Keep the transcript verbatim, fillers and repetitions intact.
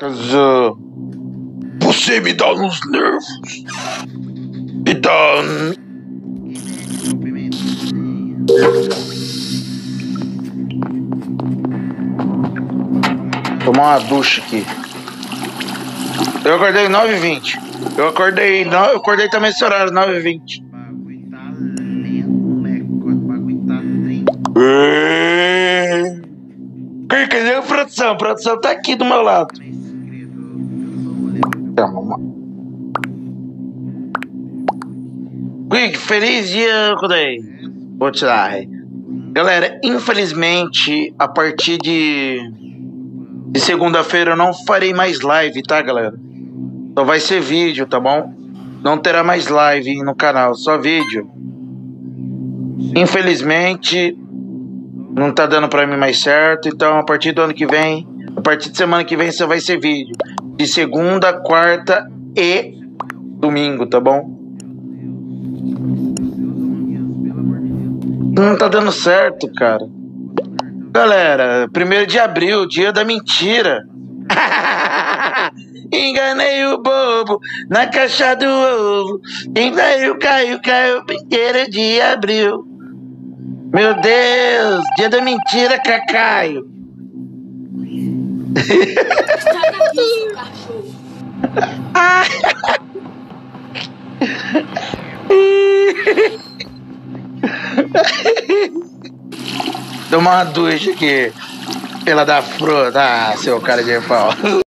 Caso você me dá nos nervos. Me dá. Tomar uma ducha aqui. Eu acordei nove e vinte. Eu acordei, no... eu acordei também esse horário, nove e vinte. Cadê a produção? A produção tá aqui do meu lado. Quick, feliz dia, acordei. Vou tirar. Galera, infelizmente, a partir de, de segunda-feira eu não farei mais live, tá, galera? Só vai ser vídeo, tá bom? Não terá mais live no canal, só vídeo. Infelizmente, não tá dando pra mim mais certo, então a partir do ano que vem, a partir de semana que vem só vai ser vídeo. De segunda, quarta e domingo, tá bom? Não tá dando certo, cara. Galera, primeiro de abril, dia da mentira. Enganei o bobo na caixa do ovo. Enganei o Caio, caiu primeiro de abril. Meu Deus, dia da mentira, Cacaio. Sai daqui, seu cachorro. Toma uma ducha aqui. Pela da fruta, ah, seu cara de pau.